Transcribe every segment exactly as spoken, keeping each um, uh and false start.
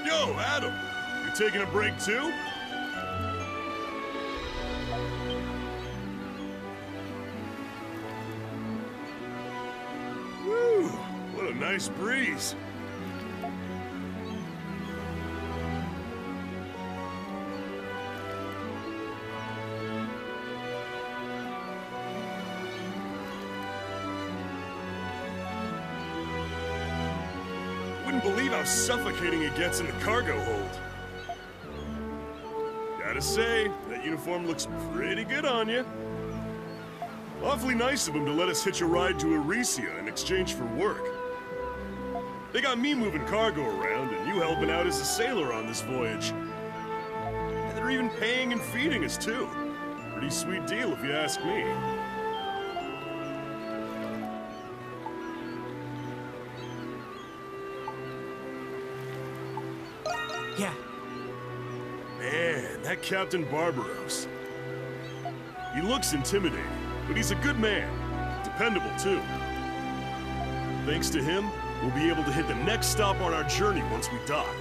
Yo, Adam, you taking a break too? Woo, what a nice breeze. Wouldn't believe how suffocating it gets in the cargo hold. Gotta say, that uniform looks pretty good on you. Awfully nice of him to let us hitch a ride to Eresia in exchange for work. They got me moving cargo around and you helping out as a sailor on this voyage. And they're even paying and feeding us too. Pretty sweet deal if you ask me. Yeah. Man, that Captain Barbaros. He looks intimidating, but he's a good man. Dependable, too. Thanks to him, we'll be able to hit the next stop on our journey once we dock.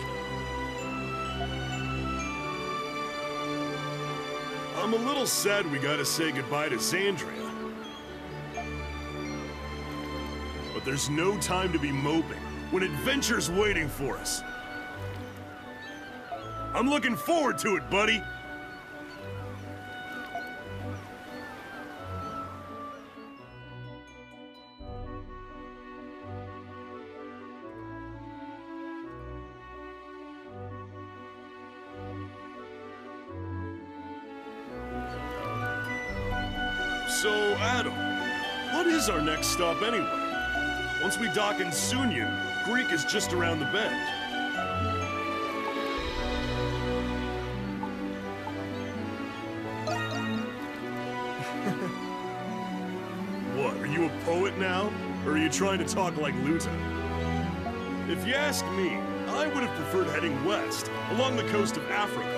I'm a little sad we gotta say goodbye to Xandria. But there's no time to be moping when adventure's waiting for us. I'm looking forward to it, buddy! So, Adam, what is our next stop anyway? Once we dock in Sunyan, Greek is just around the bend. What, are you a poet now? Or are you trying to talk like Luta? If you ask me, I would have preferred heading west, along the coast of Africa.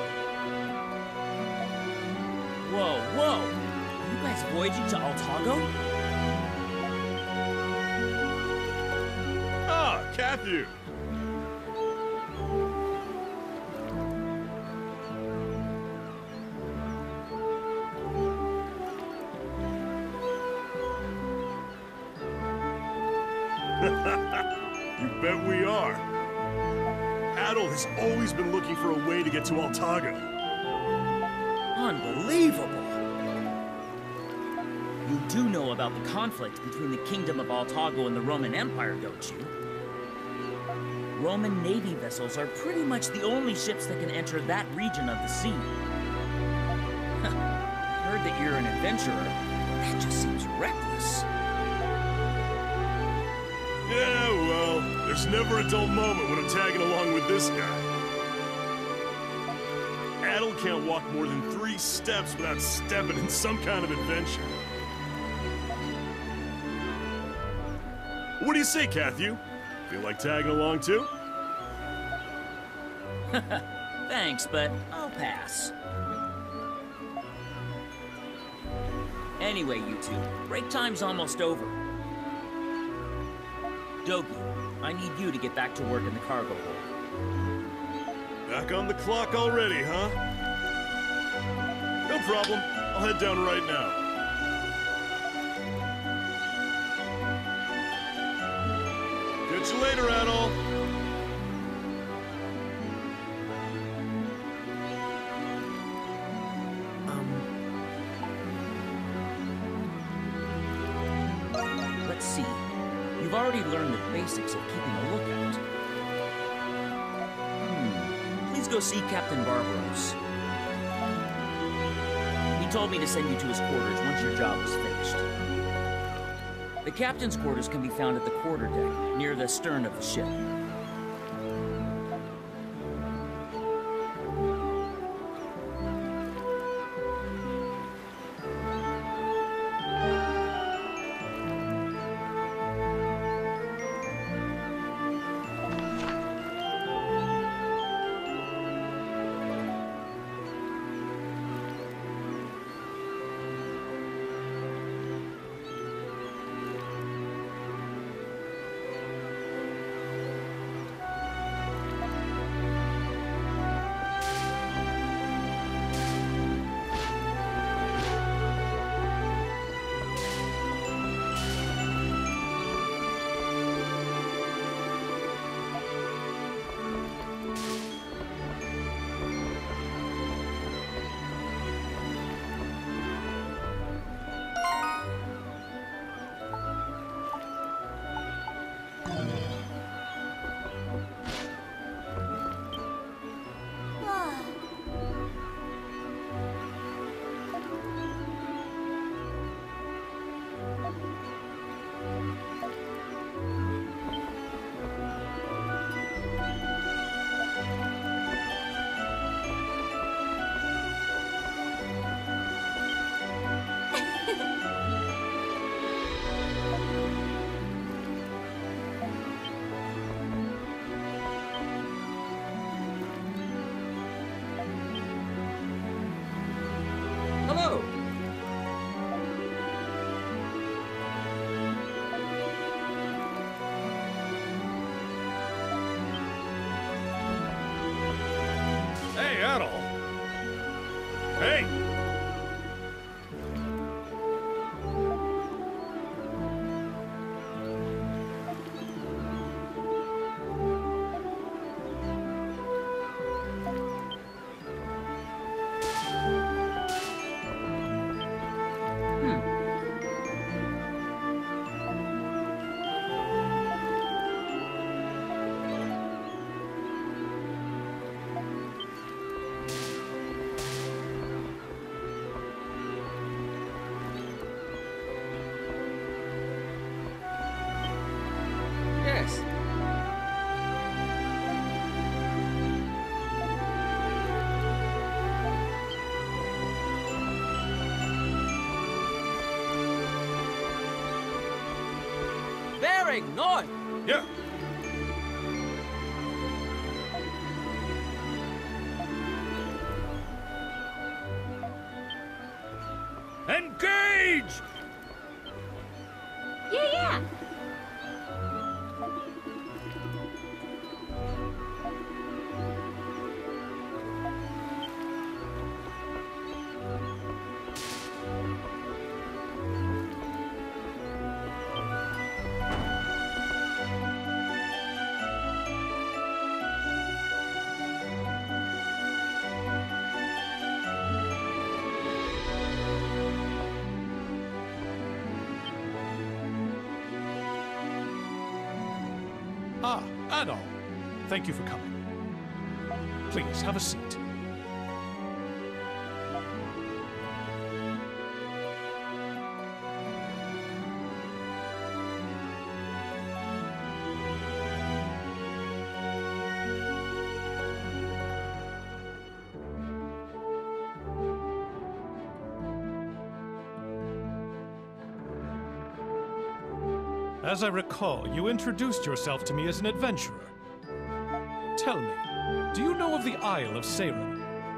Whoa, whoa! Are you guys voyaging to Altago? Ah, Cathu! You bet we are. Adol has always been looking for a way to get to Altago. Unbelievable! You do know about the conflict between the Kingdom of Altago and the Roman Empire, don't you? Roman Navy vessels are pretty much the only ships that can enter that region of the sea. Heard that you're an adventurer. That just seems reckless. Yeah, well, there's never a dull moment when I'm tagging along with this guy. Adol can't walk more than three steps without stepping in some kind of adventure. What do you say, Cathu? Feel like tagging along too? Thanks, but I'll pass. Anyway, you two, break time's almost over. Doki, I need you to get back to work in the cargo hold. Back on the clock already, huh? No problem. I'll head down right now. Catch you later, Adol. Um... Let's see. You've already learned the basics of keeping a lookout. Hmm. Please go see Captain Barbaros. He told me to send you to his quarters once your job was finished. The captain's quarters can be found at the quarterdeck, near the stern of the ship. Boring! No! Yeah. Engage! Yeah, yeah. Ah, Adol. Thank you for coming. Please, have a seat. As I recall, you introduced yourself to me as an adventurer. Tell me, do you know of the Isle of Seiren?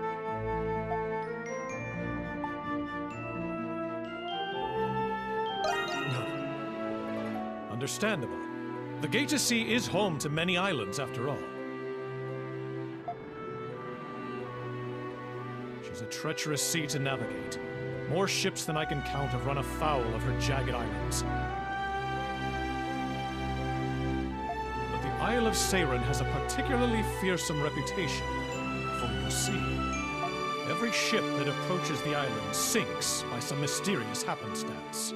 No. Understandable. The Gate to Sea is home to many islands, after all. She's a treacherous sea to navigate. More ships than I can count have run afoul of her jagged islands. The Isle of Seiren has a particularly fearsome reputation, for you see, every ship that approaches the island sinks by some mysterious happenstance.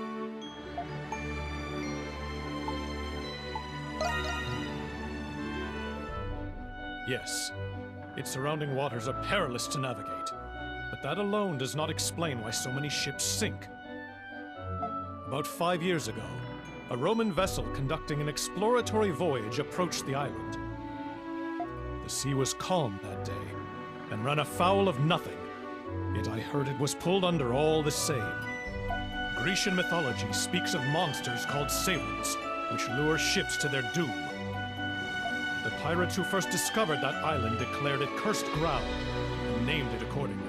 Yes, its surrounding waters are perilous to navigate, but that alone does not explain why so many ships sink. About five years ago, a Roman vessel conducting an exploratory voyage approached the island. The sea was calm that day, and ran afoul of nothing, yet I heard it was pulled under all the same. Grecian mythology speaks of monsters called Sirens, which lure ships to their doom. The pirates who first discovered that island declared it cursed ground, and named it accordingly.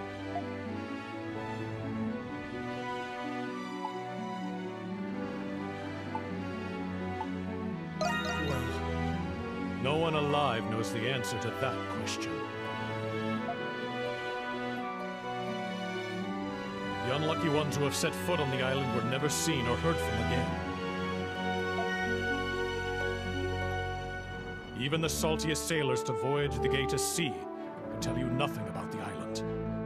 No one alive knows the answer to that question. The unlucky ones who have set foot on the island were never seen or heard from again. Even the saltiest sailors to voyage the Gate to Sea can tell you nothing about the island.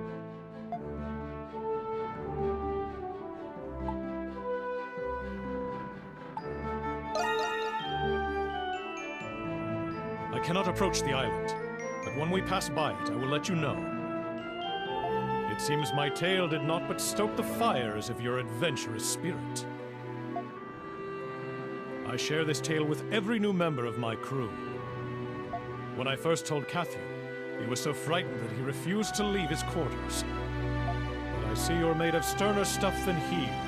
I cannot approach the island, but when we pass by it, I will let you know. It seems my tale did not but stoke the fires of your adventurous spirit. I share this tale with every new member of my crew. When I first told Cathy, he was so frightened that he refused to leave his quarters. But I see you're made of sterner stuff than he, lad.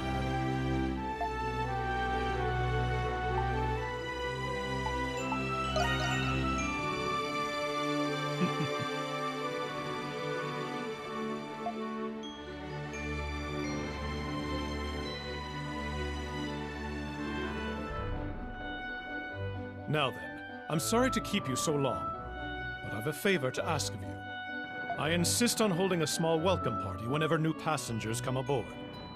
Now then, I'm sorry to keep you so long, but I've a favor to ask of you. I insist on holding a small welcome party whenever new passengers come aboard.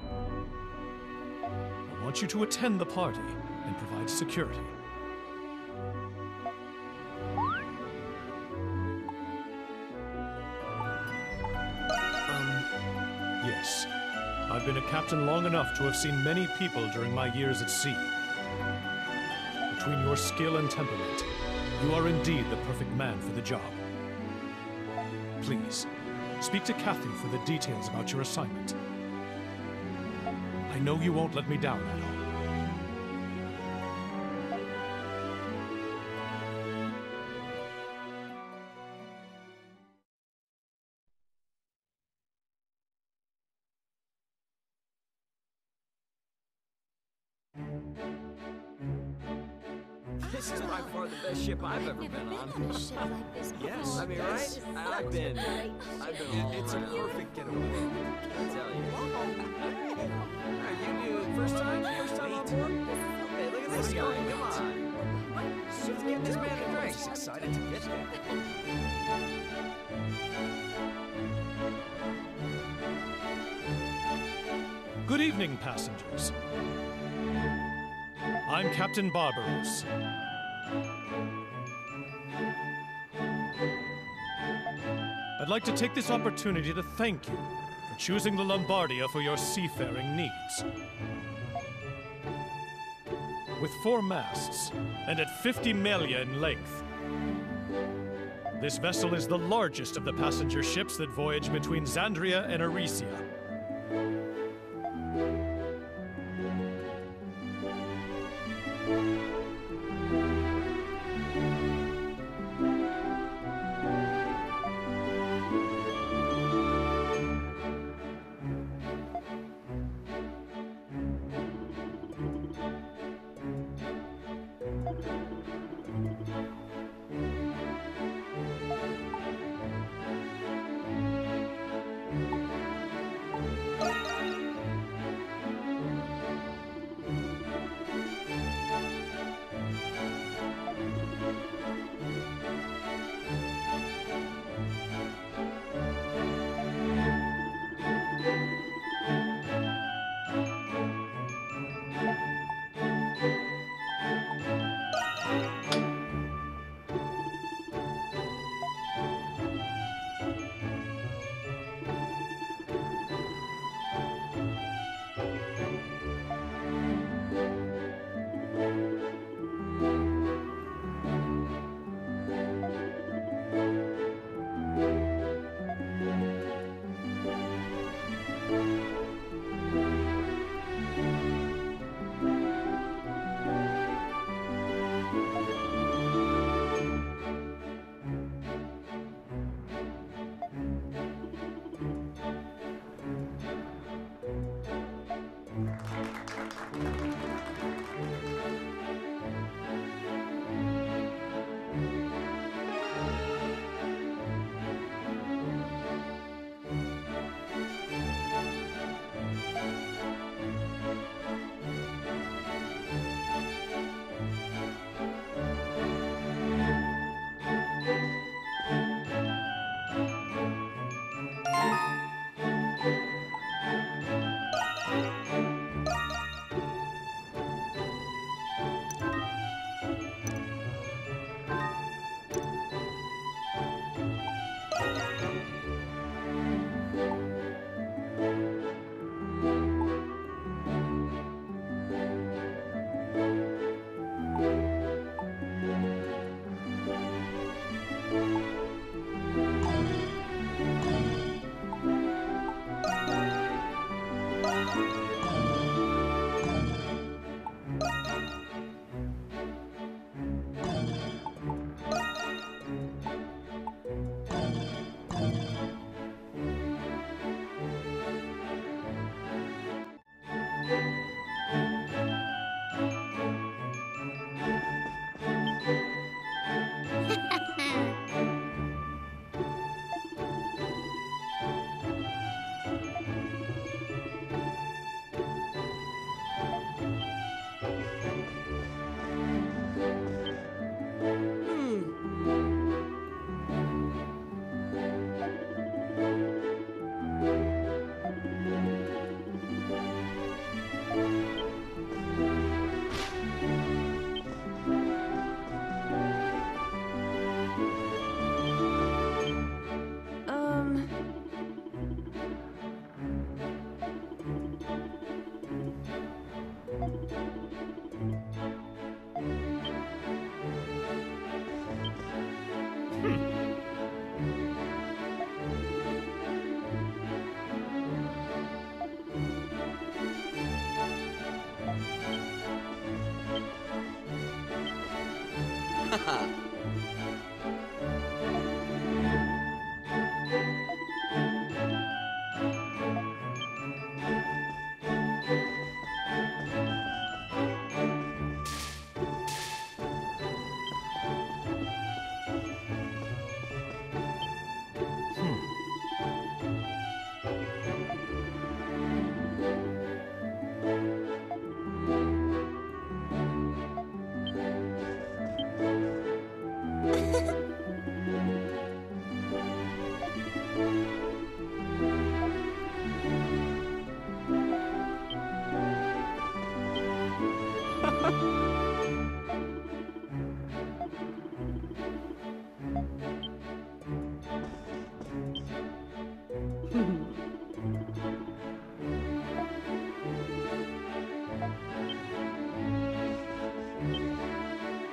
I want you to attend the party and provide security. Um... Yes. I've been a captain long enough to have seen many people during my years at sea. Between your skill and temperament, you are indeed the perfect man for the job. Please, speak to Cathy for the details about your assignment. I know you won't let me down at all. This is by far the best ship I've ever been on. A ship like this before. Yes, I mean, right? I've been, I've been all It's a around. perfect getaway. I tell you. Are you new? First time? First time on board? Hey, look at this guy. Come on. Let's get this man a drink. He's excited to get there. Good evening, passengers. I'm Captain Barbaros. I'd like to take this opportunity to thank you for choosing the Lombardia for your seafaring needs. With four masts and at fifty melia in length, this vessel is the largest of the passenger ships that voyage between Xandria and Arisia.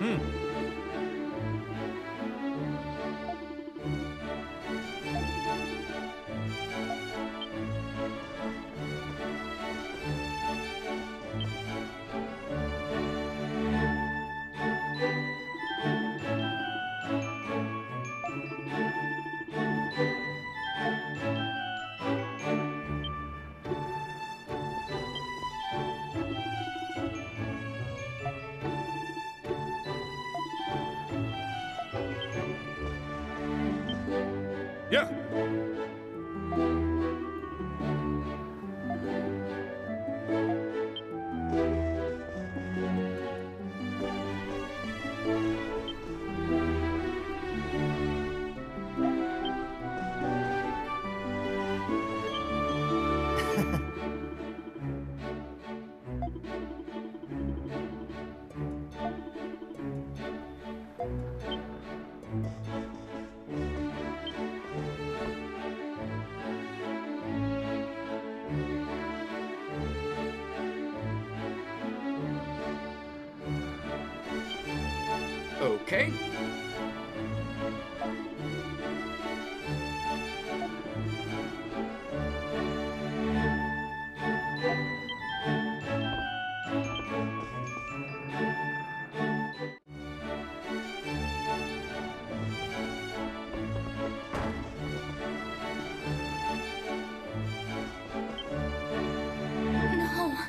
Yeah. Okay. No.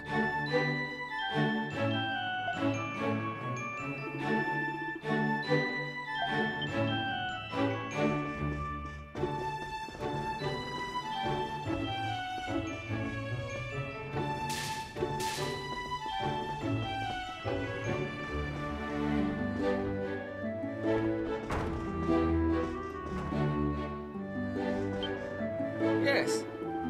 Yes.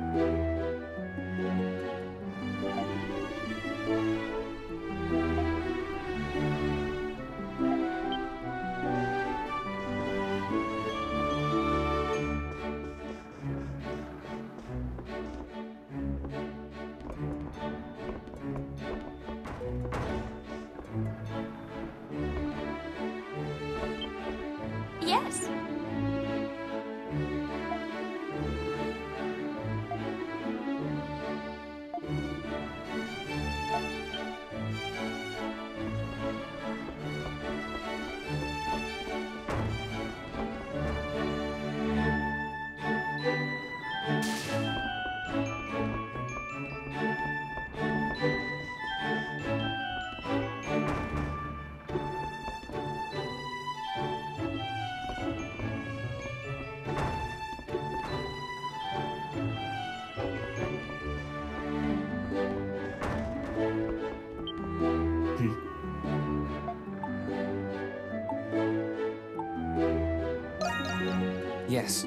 Yes. Yes.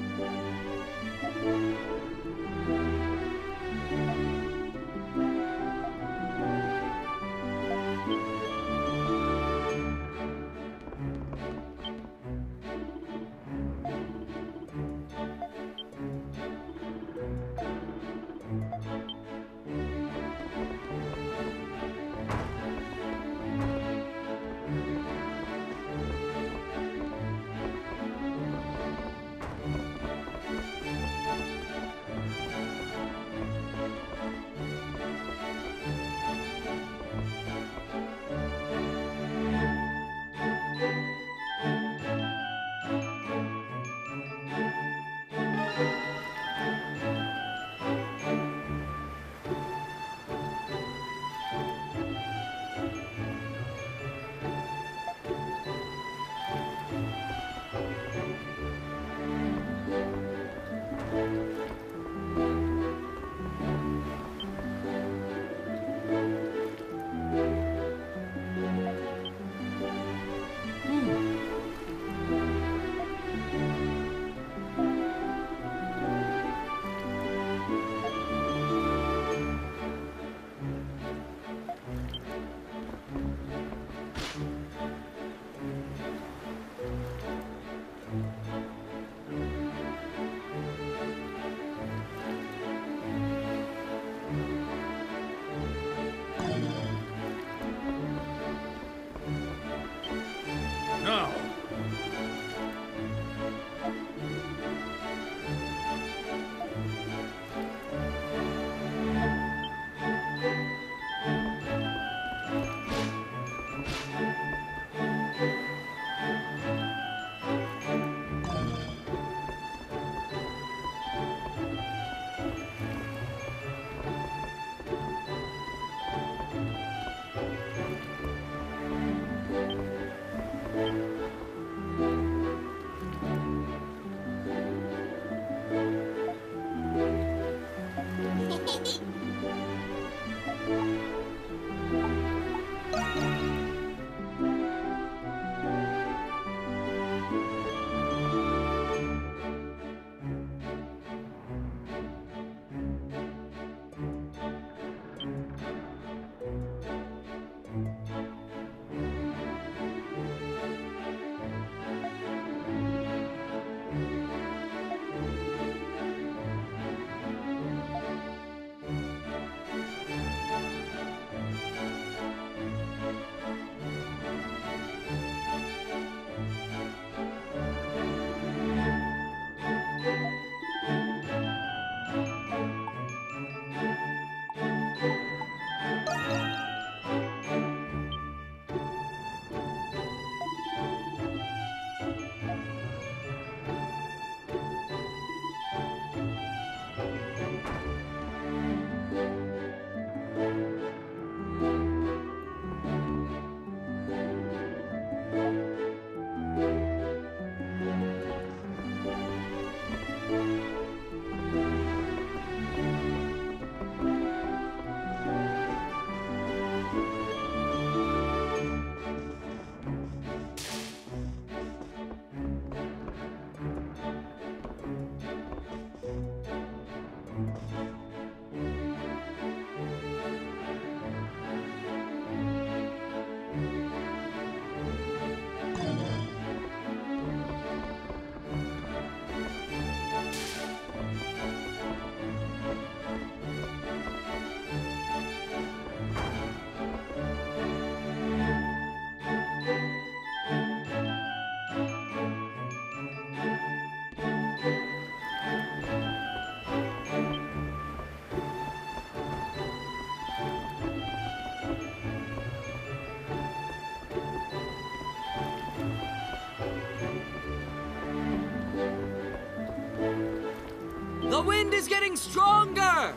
The wind is getting stronger!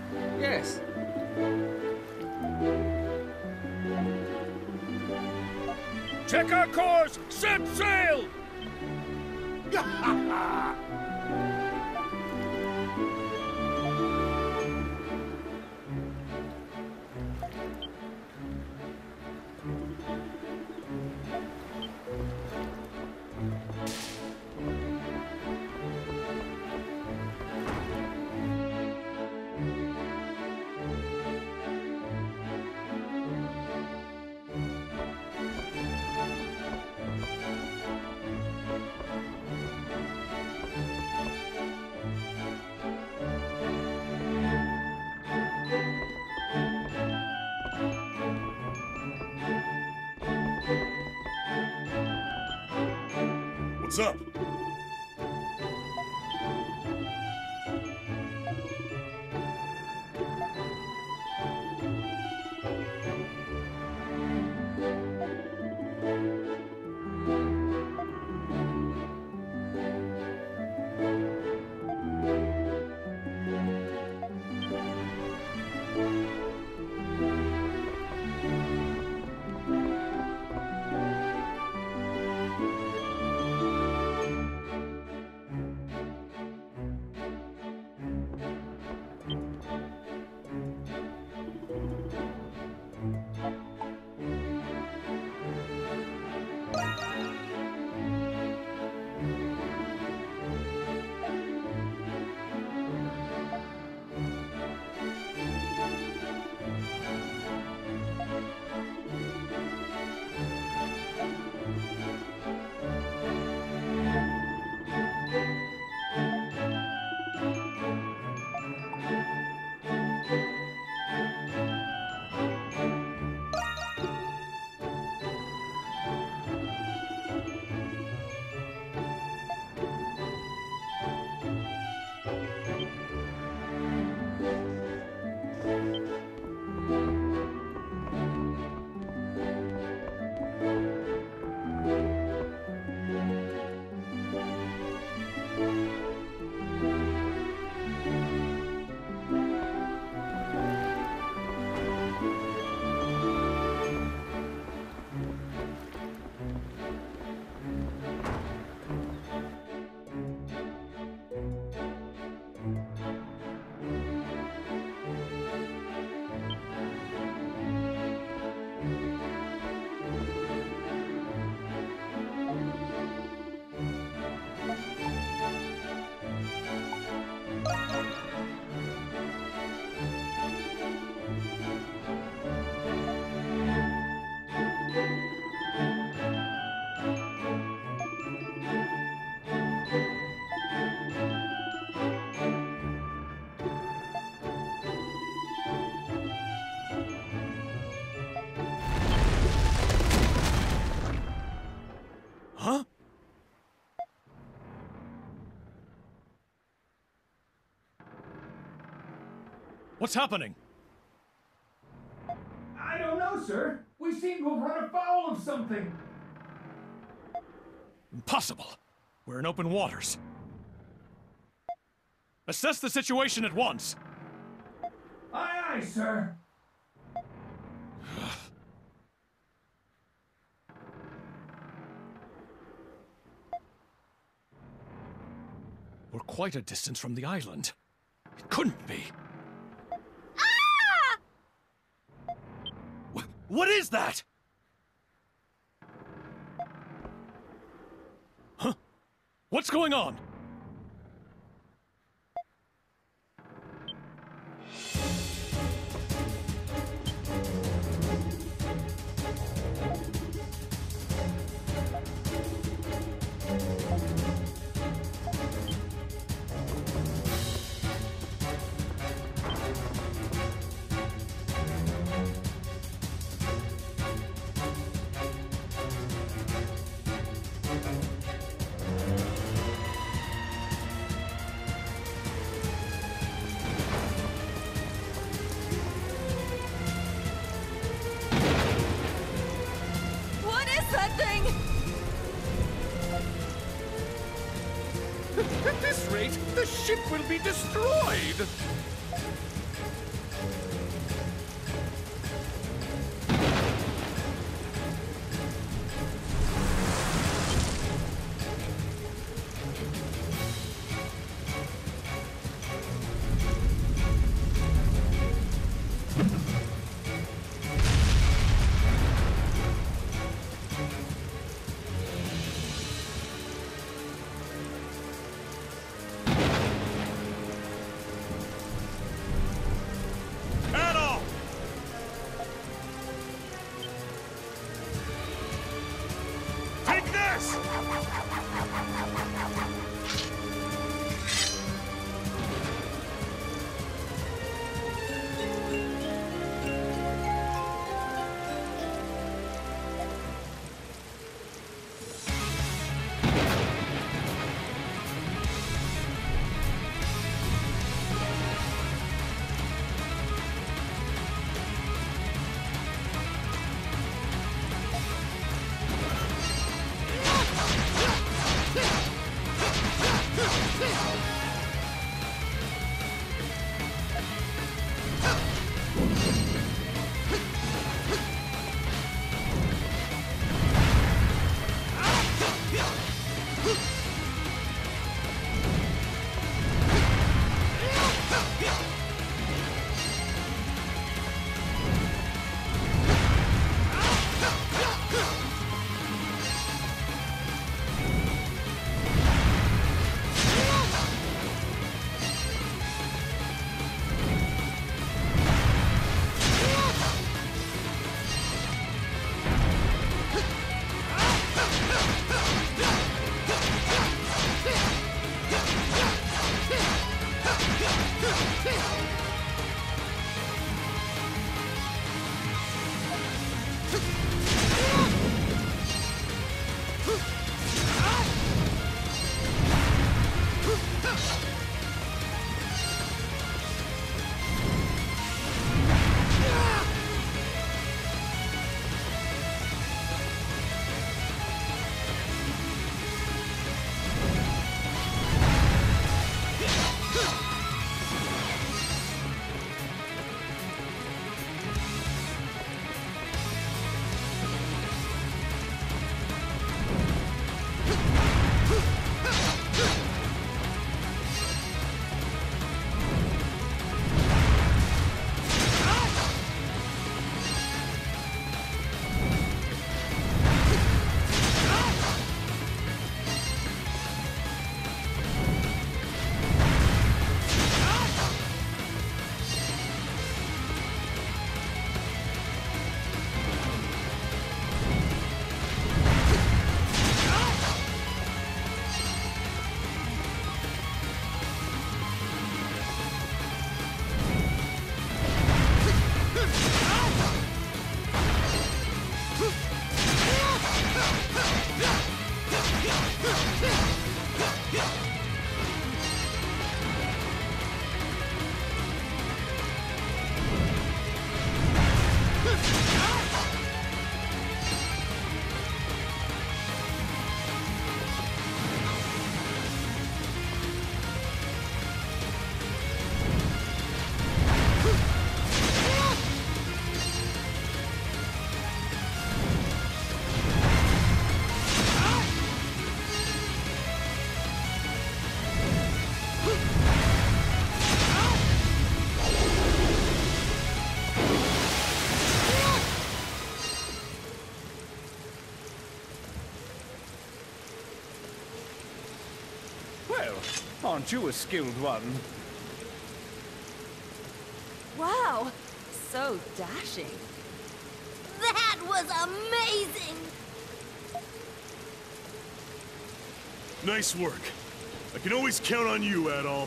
Yes. Check our course! Set sail! What's up? Huh? What's happening? I don't know, sir. We seem to have run afoul of something. Impossible. We're in open waters. Assess the situation at once. Aye, aye, sir. We're quite a distance from the island. It couldn't be. Ah! Wh- what is that? Huh? What's going on? What is that thing? At this rate, the ship will be destroyed! Take this! Well, aren't you a skilled one? Wow, so dashing. That was amazing! Nice work. I can always count on you, Adol.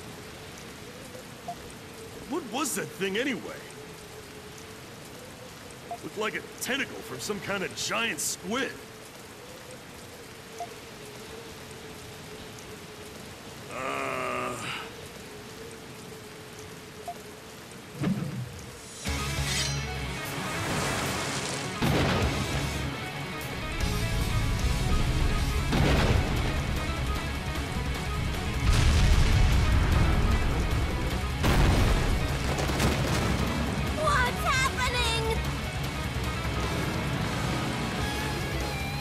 What was that thing anyway? Looked like a tentacle from some kind of giant squid. Uh... What's happening?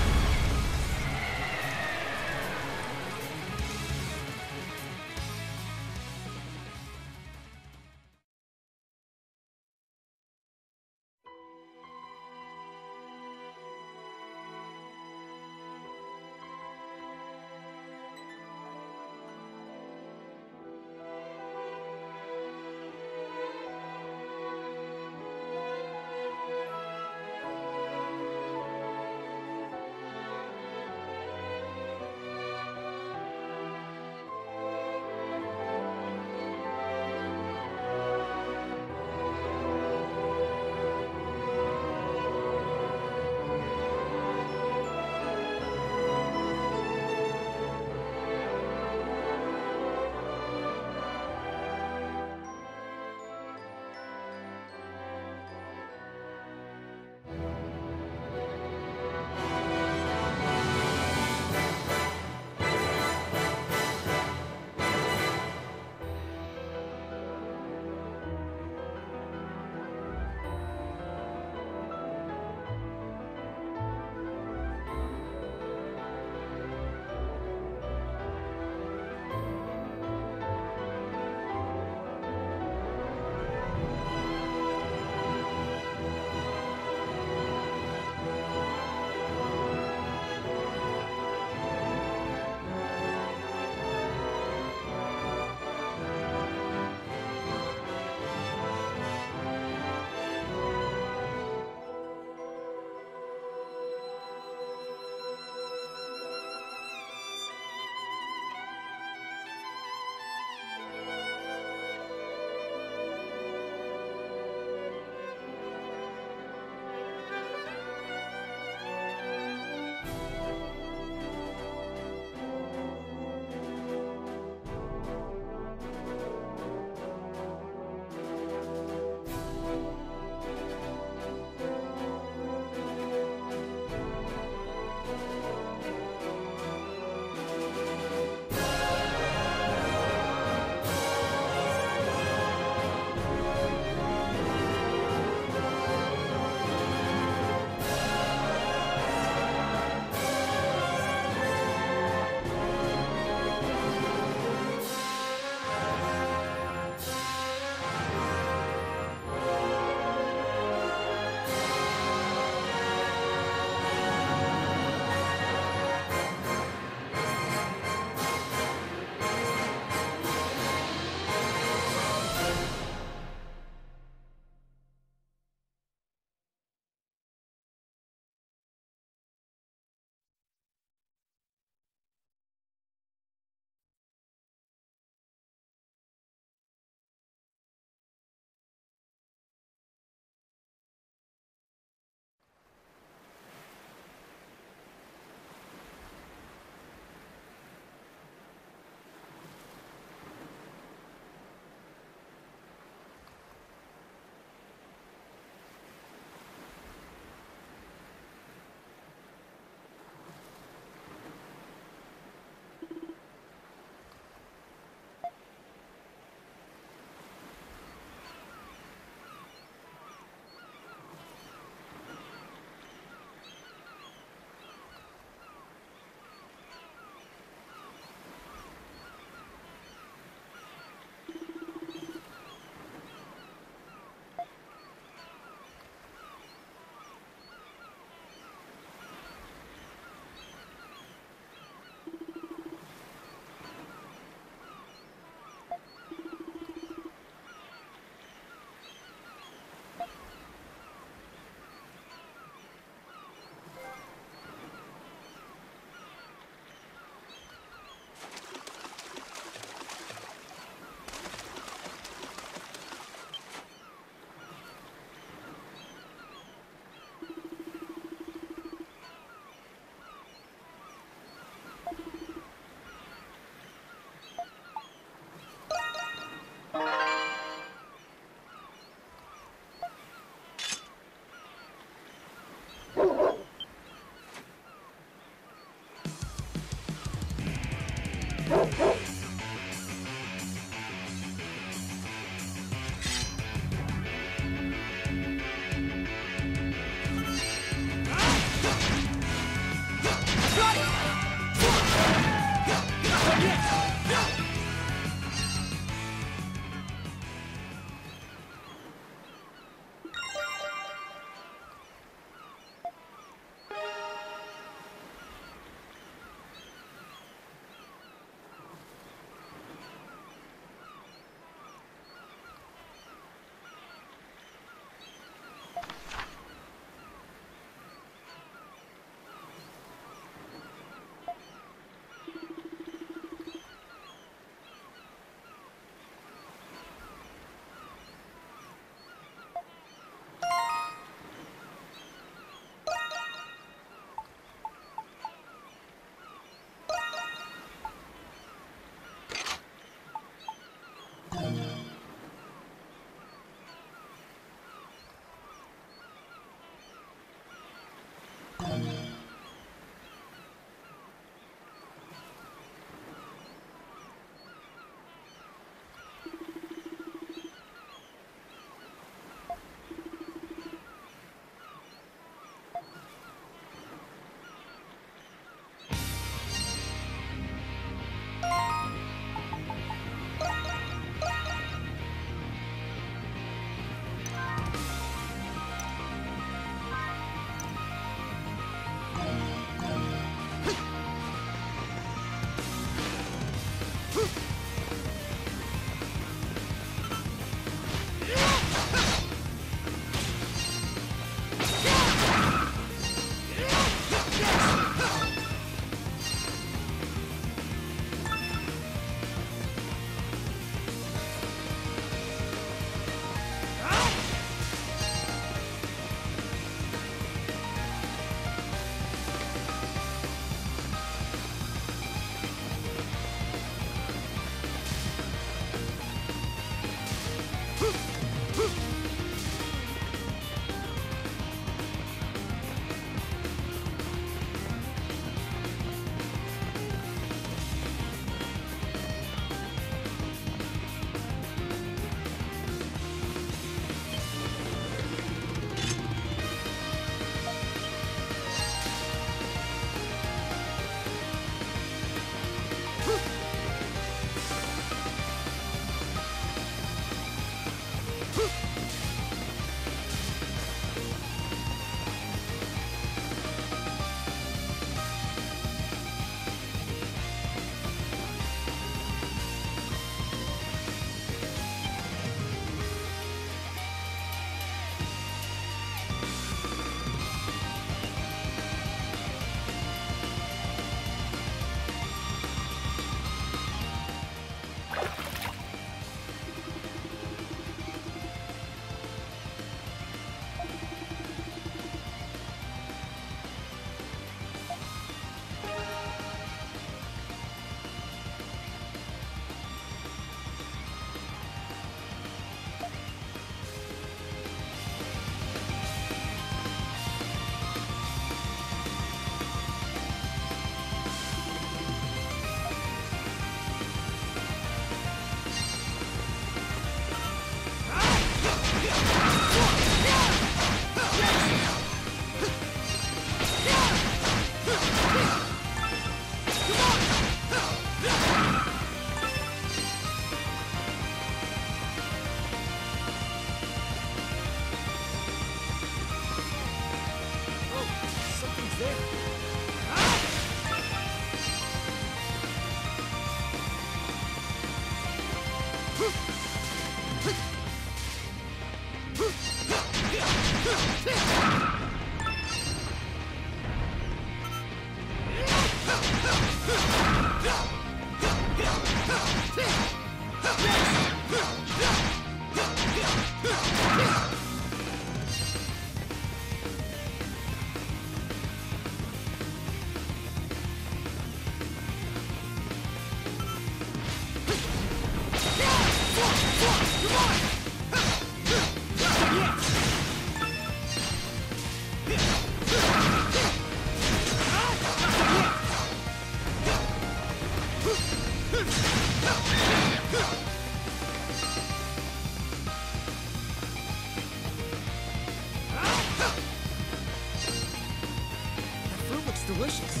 bushes.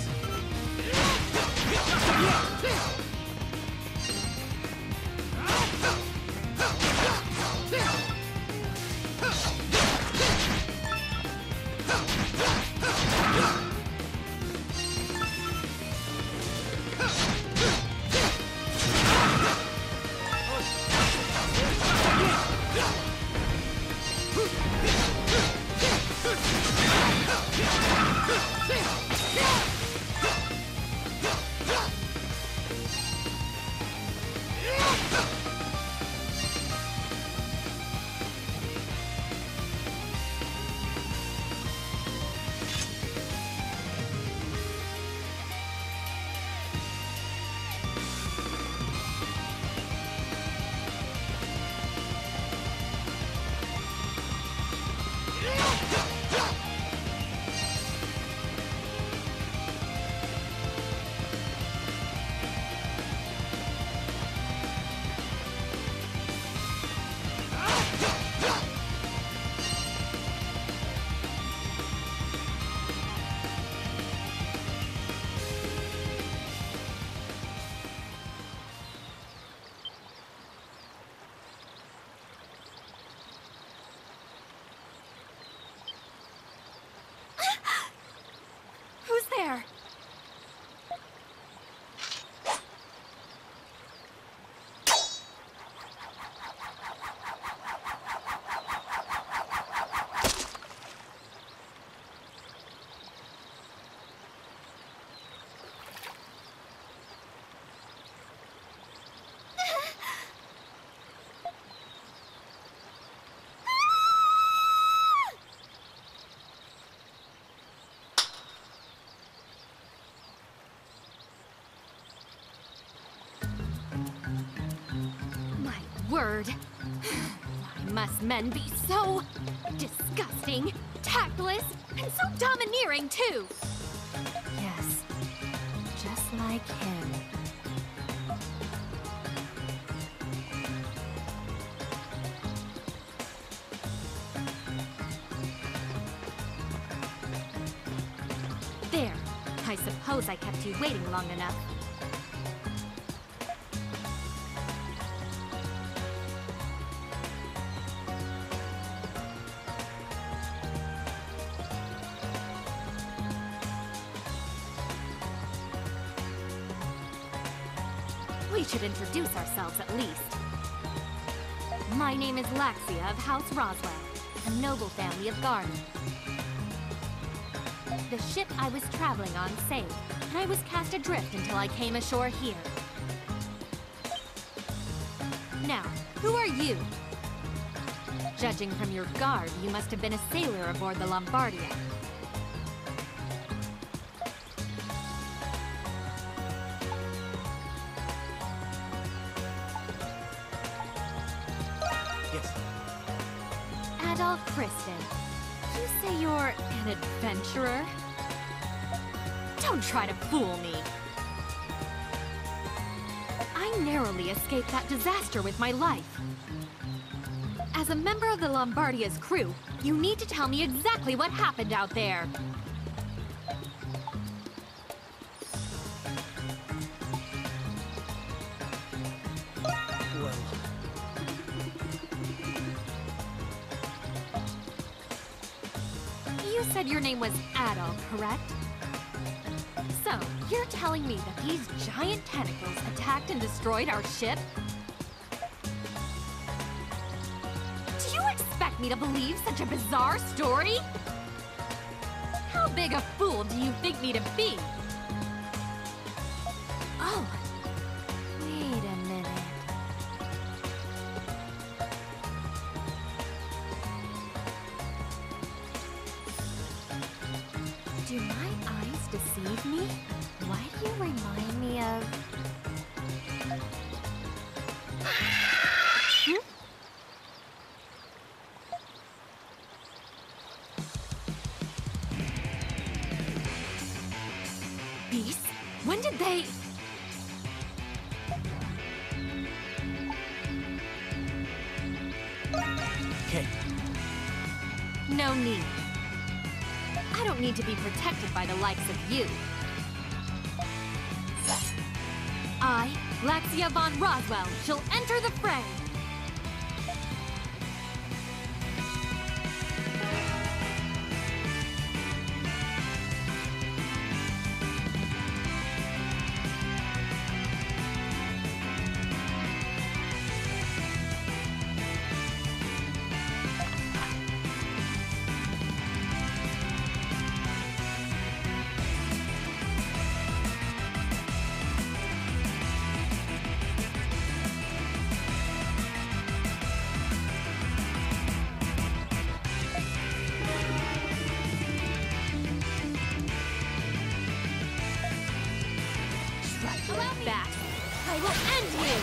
Who's there? Word. Why must men be so disgusting, tactless, and so domineering, too? Yes, just like him. There. I suppose I kept you waiting long enough. We should introduce ourselves at least. My name is Lacrimosa of House Roswell, a noble family of Garden. The ship I was traveling on sank, and I was cast adrift until I came ashore here. Now, who are you? Judging from your garb, you must have been a sailor aboard the Lombardia. Kristen, you say you're an adventurer? Don't try to fool me. I narrowly escaped that disaster with my life. As a member of the Lombardia's crew, you need to tell me exactly what happened out there. You said your name was Adol, correct? So, you're telling me that these giant tentacles attacked and destroyed our ship? Do you expect me to believe such a bizarre story? How big a fool do you think me to be? Oh, wait a minute. Do my eyes deceive me? Why do you remind me of... Hmm? Beasts? When did they... Okay. No need. I don't need to be protected by the likes of you. I, Laxia von Roswell, shall enter the fray. That. I will end you!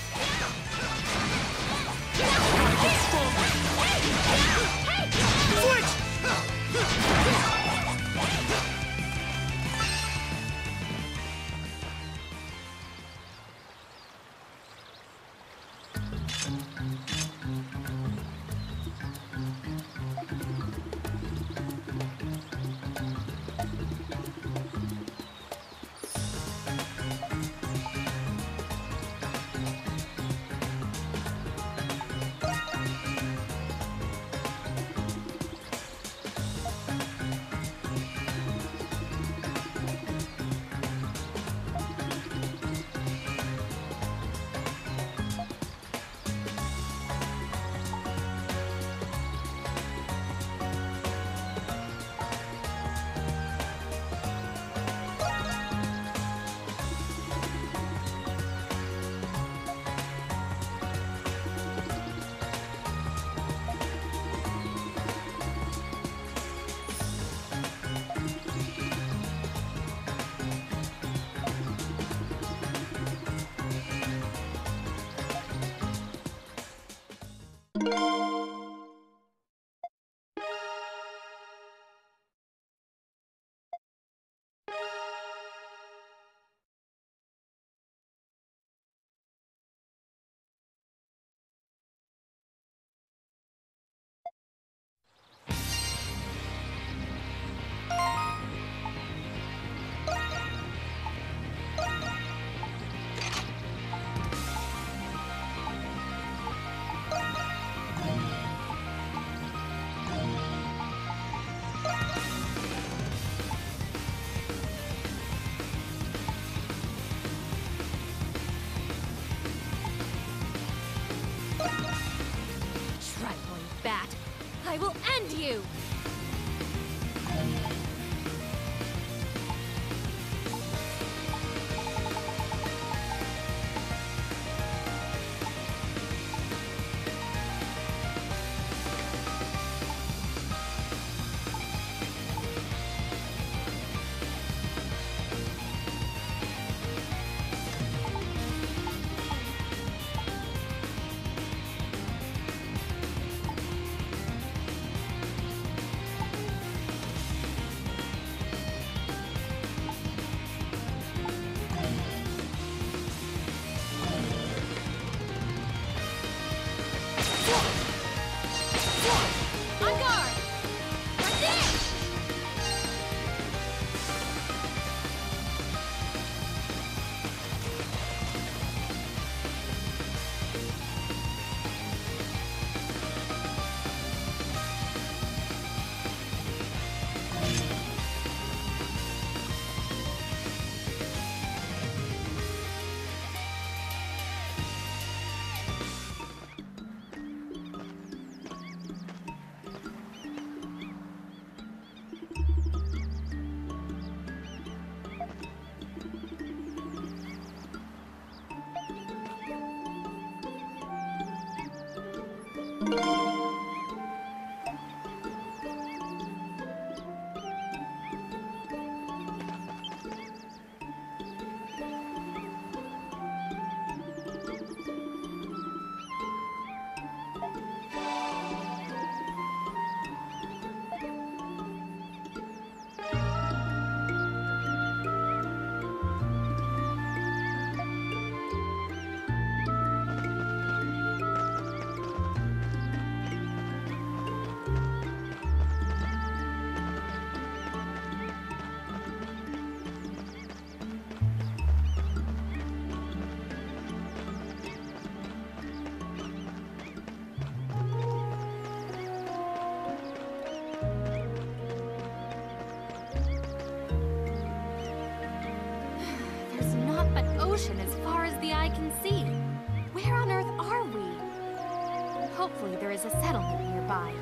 I will end you! ocean as far as the eye can see. Where on earth are we? Hopefully there is a settlement nearby.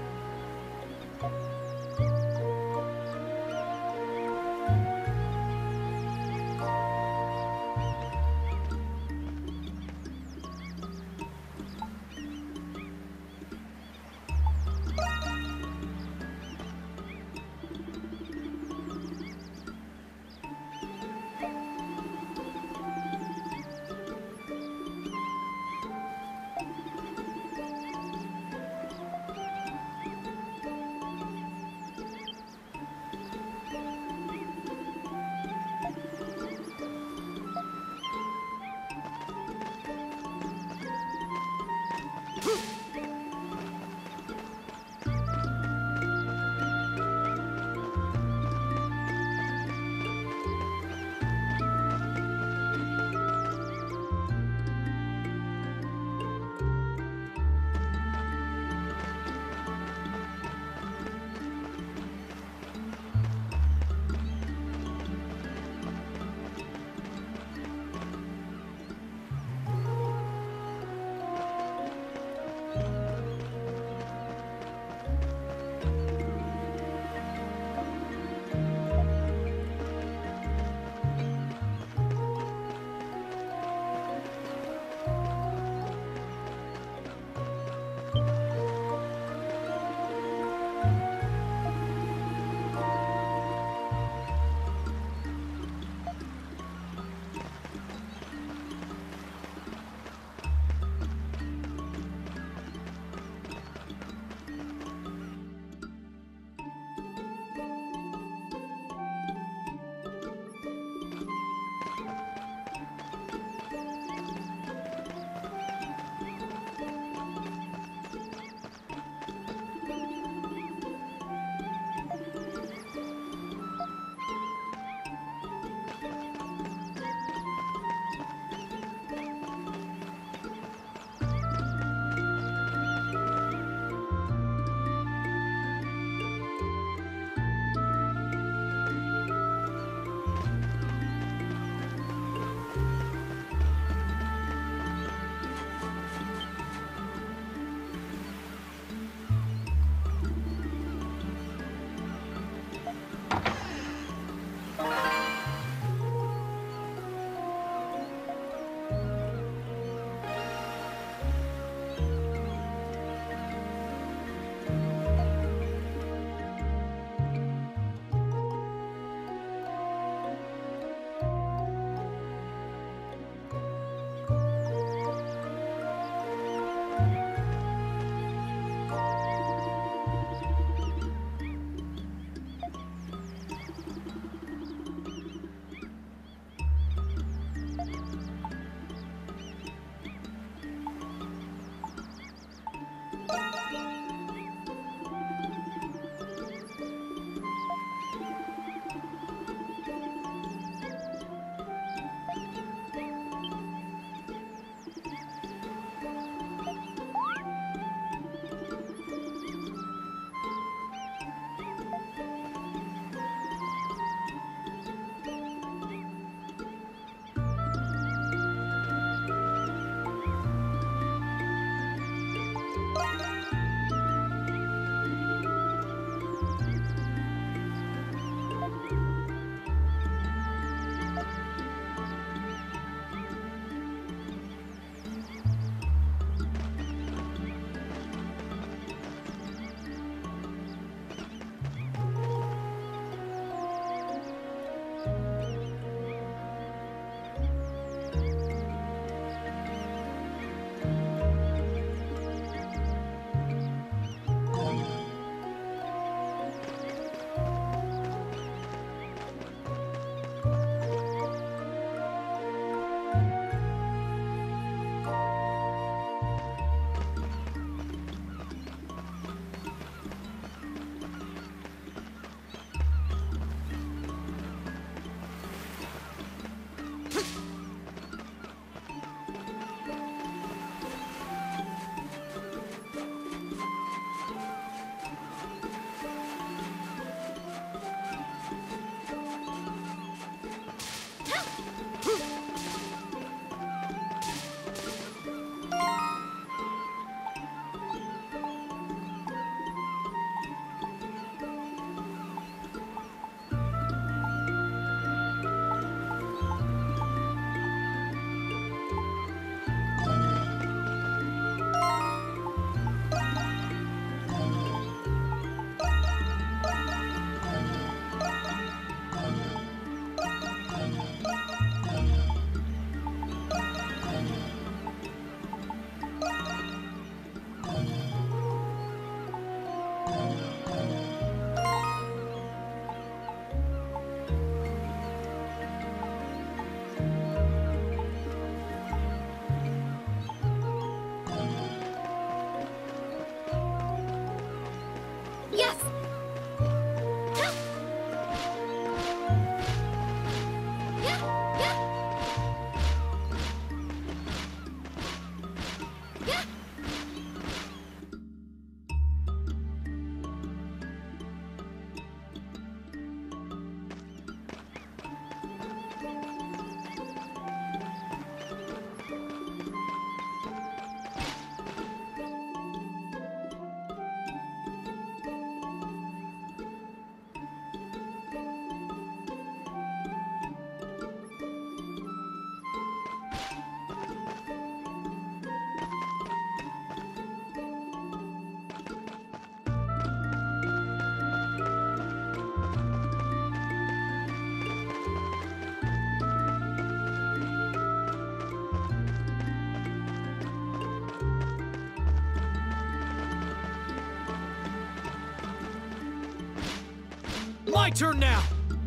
My turn now!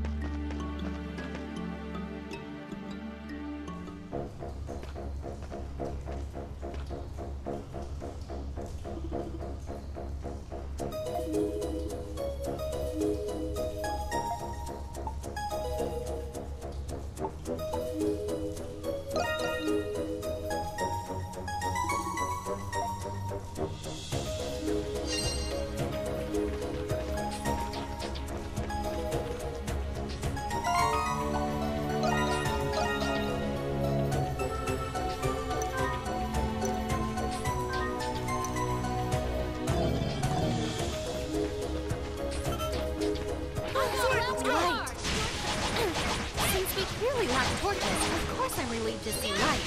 To see light.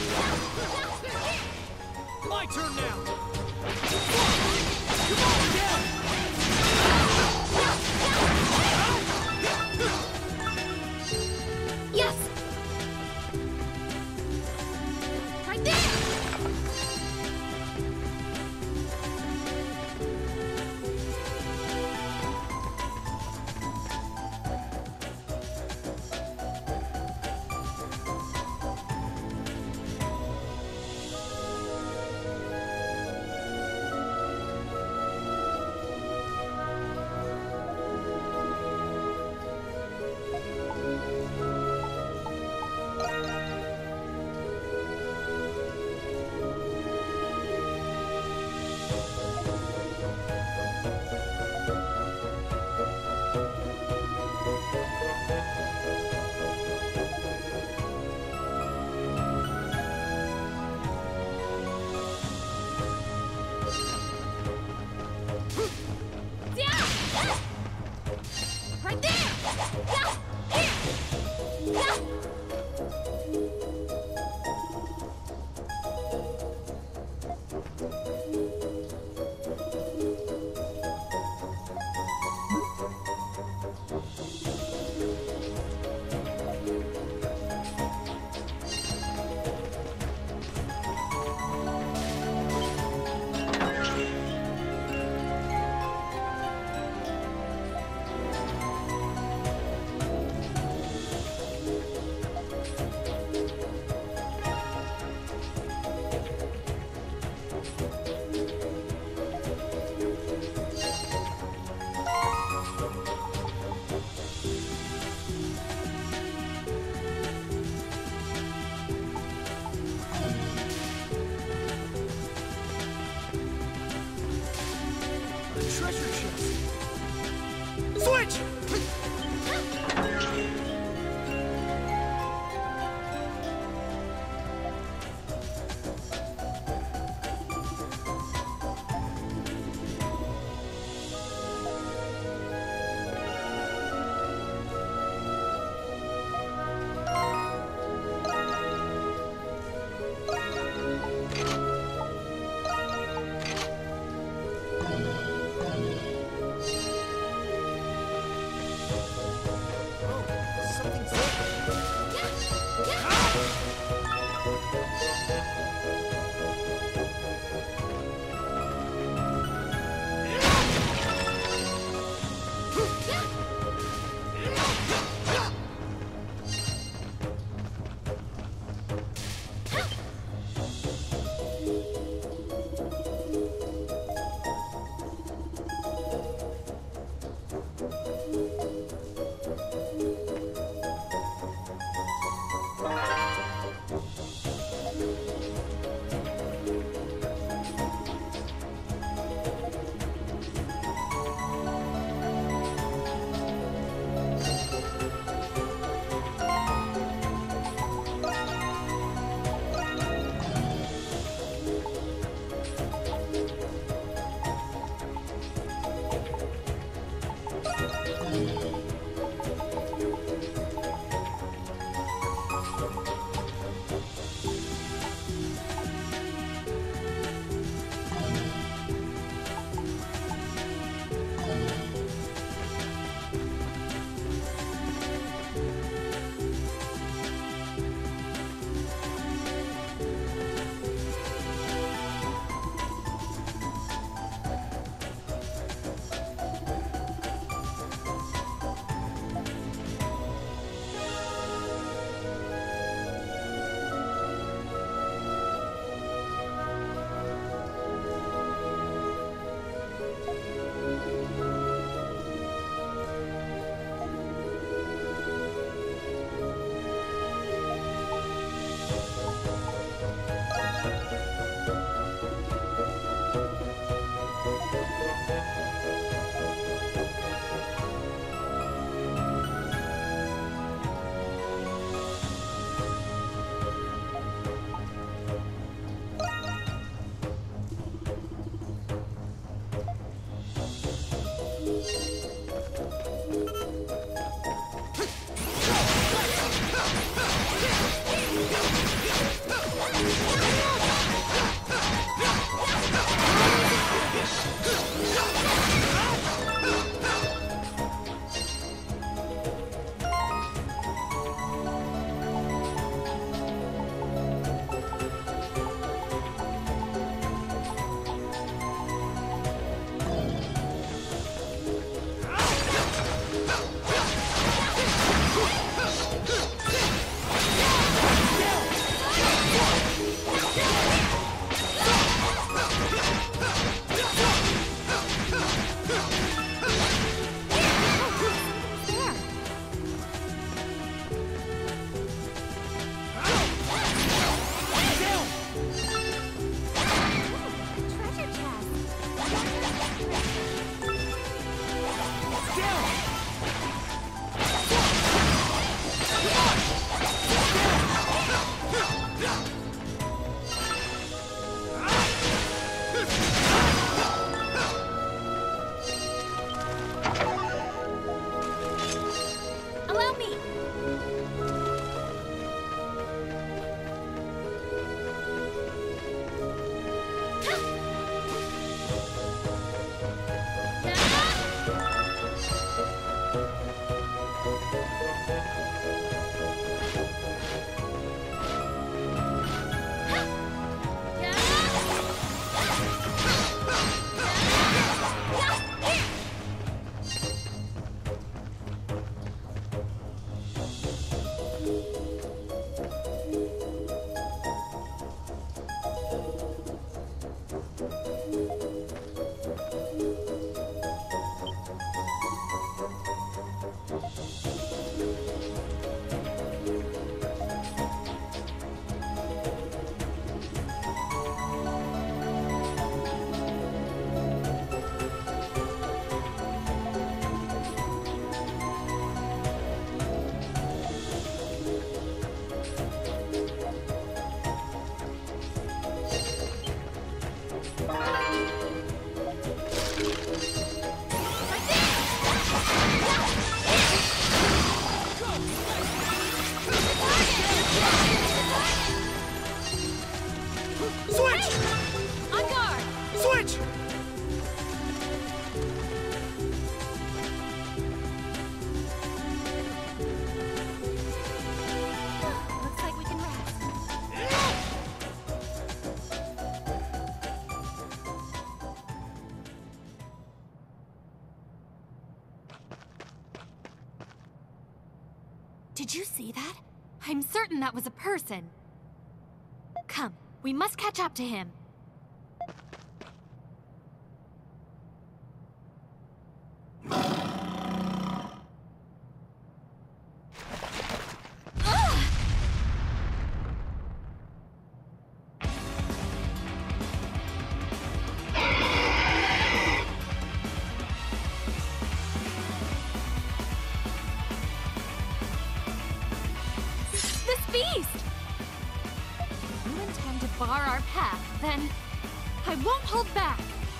My turn now! Yes! Right there! Did you see that? I'm certain that was a person. Come, we must catch up to him. Bar our path, then I won't hold back.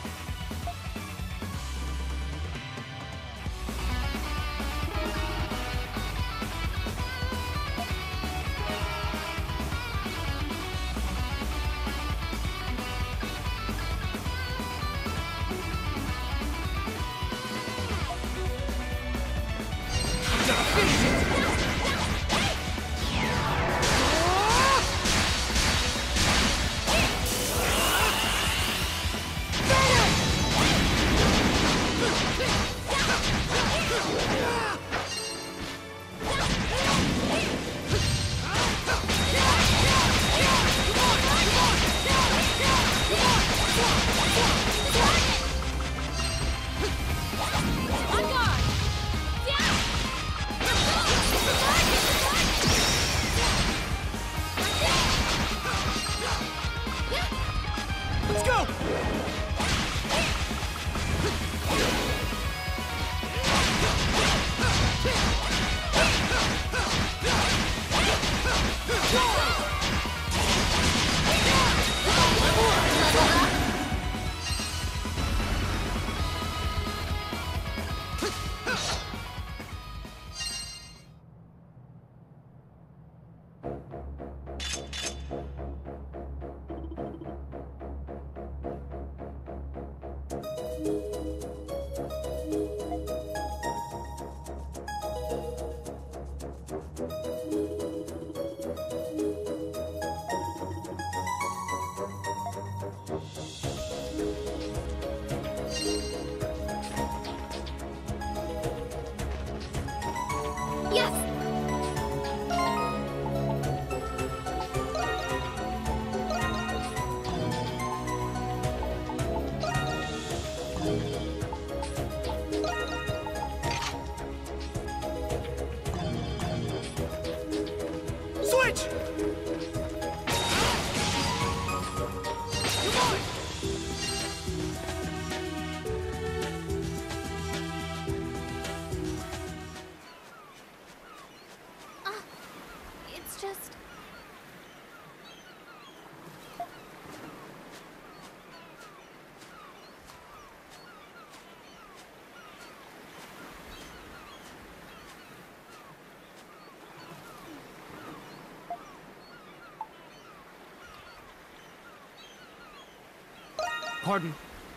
Pardon?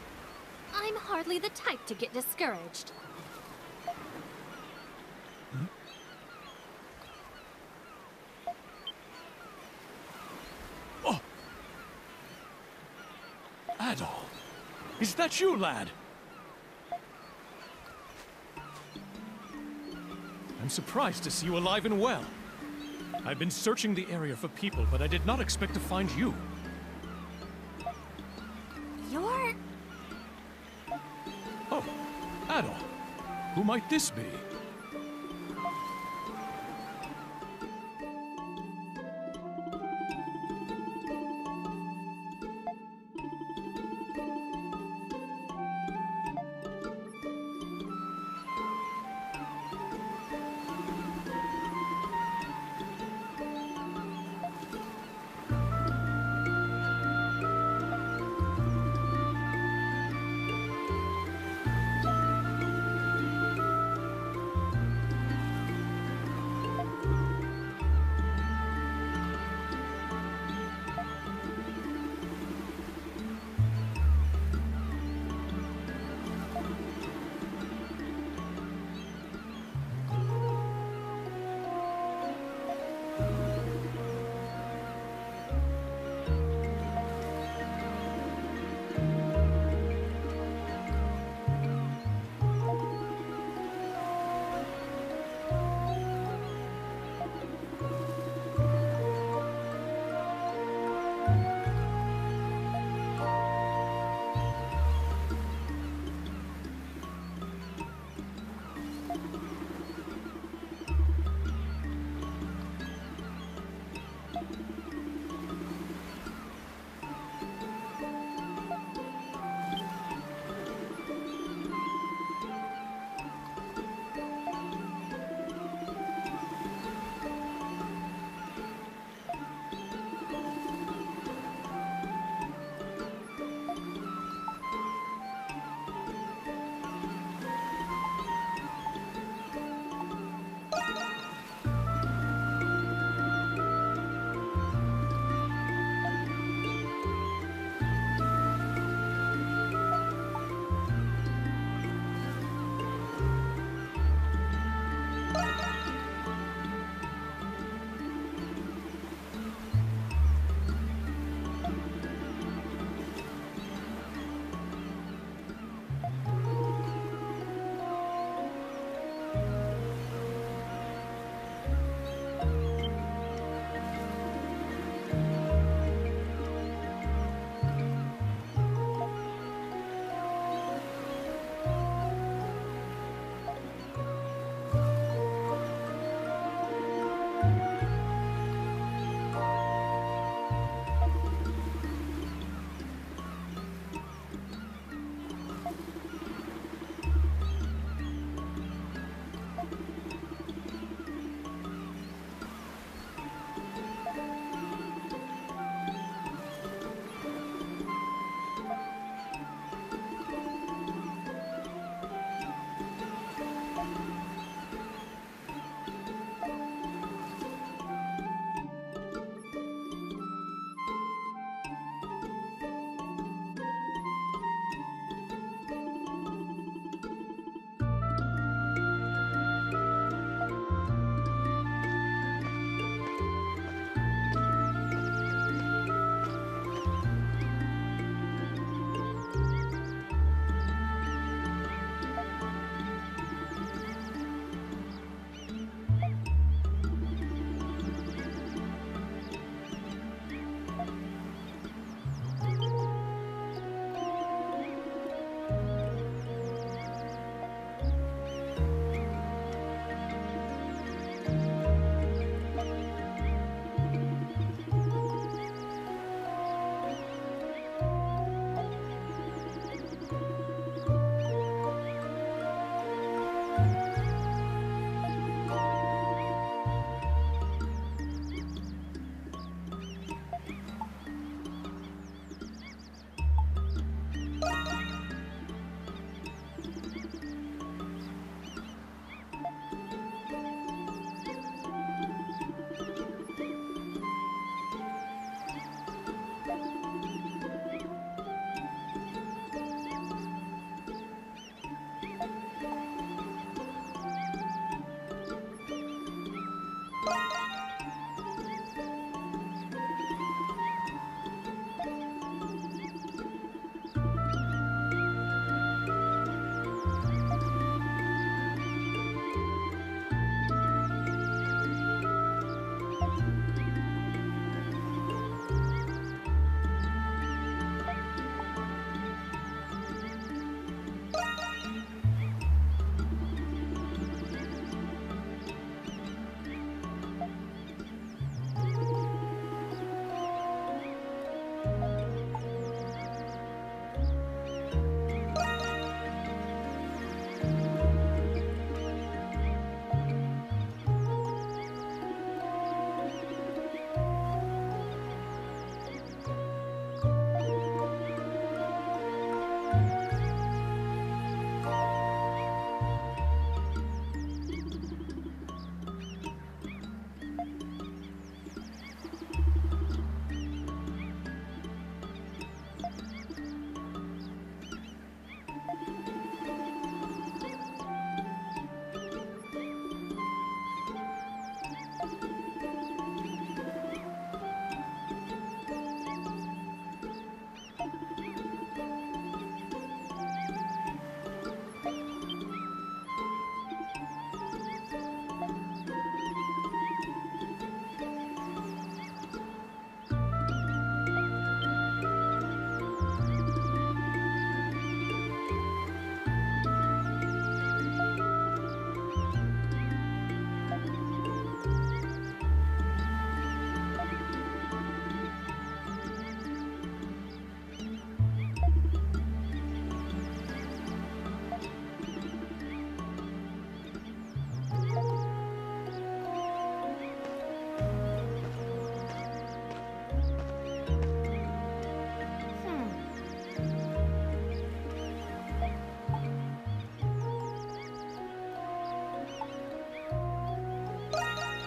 I'm hardly the type to get discouraged. Hmm? Oh! Adol! Is that you, lad? I'm surprised to see you alive and well. I've been searching the area for people, but I did not expect to find you. You're... Oh, Adol. Who might this be?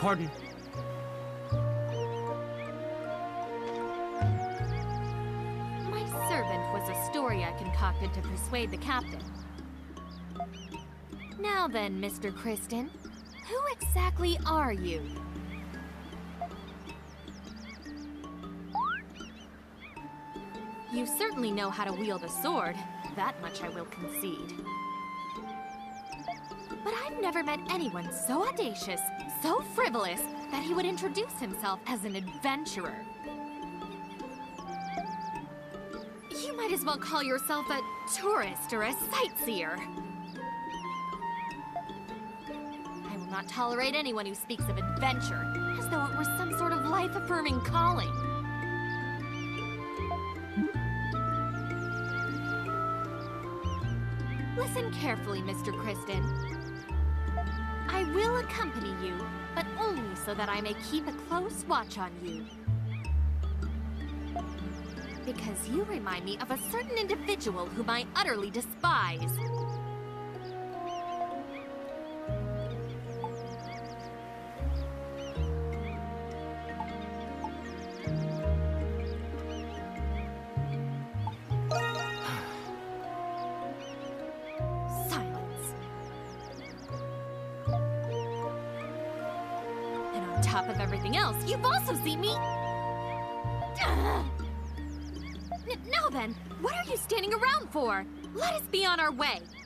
Pardon? My servant was a story I concocted to persuade the captain. Now then, Mister Kristen, who exactly are you? You certainly know how to wield a sword. That much I will concede. But I've never met anyone so audacious, so frivolous, that he would introduce himself as an adventurer. You might as well call yourself a tourist or a sightseer. I will not tolerate anyone who speaks of adventure, as though it were some sort of life-affirming calling. Listen carefully, Mister Kristen. I will accompany you, but only so that I may keep a close watch on you. Because you remind me of a certain individual whom I utterly despise. Top of everything else, you've also seen me... Ugh. N- now then, what are you standing around for? Let us be on our way.